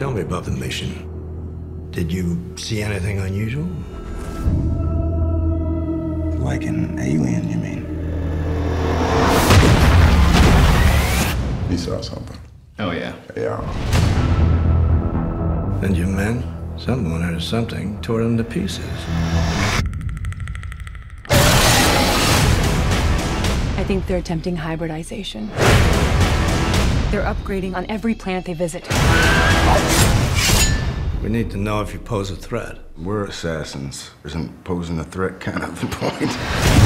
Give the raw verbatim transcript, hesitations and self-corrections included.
Tell me about the mission. Did you see anything unusual? Like an alien, you mean? You saw something. Oh, yeah. Yeah. And your men? Someone or something tore them to pieces. I think they're attempting hybridization. They're upgrading on every planet they visit. We need to know if you pose a threat. We're assassins. Isn't posing a threat kind of the point?